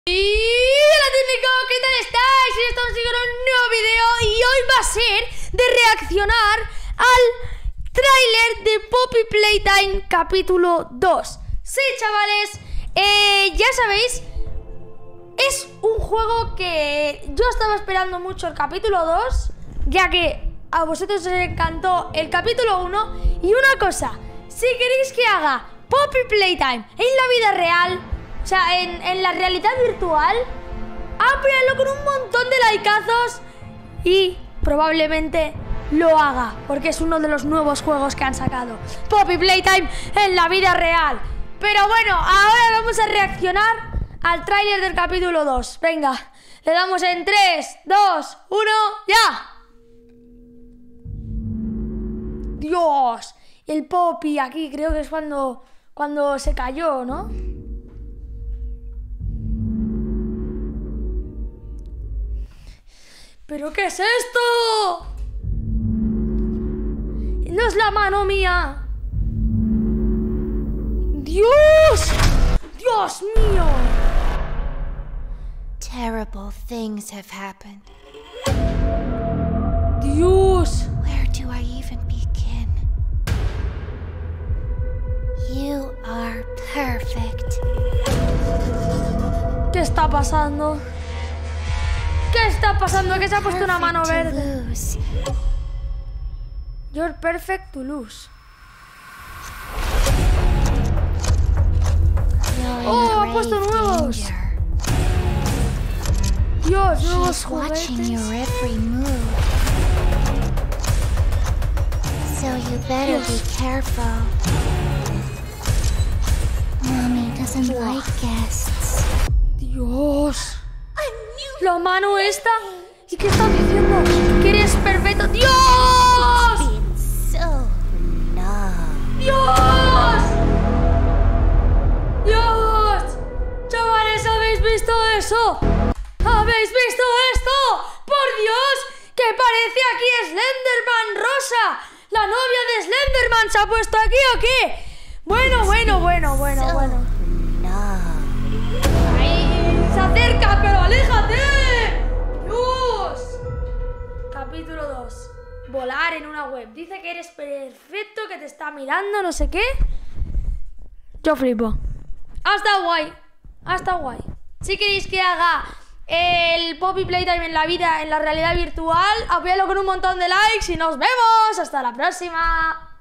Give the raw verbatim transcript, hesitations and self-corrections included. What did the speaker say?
Y hola típico, ¿qué tal estáis? Y estamos con un nuevo video y hoy va a ser de reaccionar al tráiler de Poppy Playtime capítulo dos. Sí, chavales, eh, ya sabéis, es un juego que yo estaba esperando mucho el capítulo dos, ya que a vosotros os encantó el capítulo uno. Y una cosa, si queréis que haga Poppy Playtime en la vida real, o sea, en, en la realidad virtual, apóyalo con un montón de likeazos y probablemente lo haga, porque es uno de los nuevos juegos que han sacado, Poppy Playtime en la vida real. Pero bueno, ahora vamos a reaccionar al tráiler del capítulo dos. Venga, le damos en tres, dos, uno, ¡ya! Dios, el Poppy aquí creo que es cuando, cuando se cayó, ¿no? ¿Pero qué es esto? No es la mano mía. ¡Dios! ¡Dios mío! Terrible things have happened. ¡Dios! Where do I even begin? You are perfect. ¿Qué está pasando? ¿Qué está pasando? Que se ha puesto una mano Perfect to verde. lose. You're perfect to lose. You're in Oh, ha puesto grave nuevos. danger. Dios, nuevos She's watching juguetes. your every move. So you better Dios. be careful. Mommy doesn't Buah. like guests. Dios. La mano esta. ¿Y qué está diciendo? Que eres perfecto. ¡Dios! It's so numb. ¡Dios! ¡Dios! Chavales, ¿habéis visto eso? ¿Habéis visto esto? ¡Por Dios! ¡Que parece aquí Slenderman Rosa! ¿La novia de Slenderman se ha puesto aquí o qué? Bueno, bueno, bueno, bueno, So bueno. numb. ¡Ahí! ¡Se acerca, pero aléjate! ¡Dios! Capítulo dos. Volar en una web. Dice que eres perfecto, que te está mirando, no sé qué. Yo flipo. Hasta guay. Hasta guay. Si queréis que haga el Poppy Playtime en la vida, en la realidad virtual, apoyadlo con un montón de likes y nos vemos. Hasta la próxima.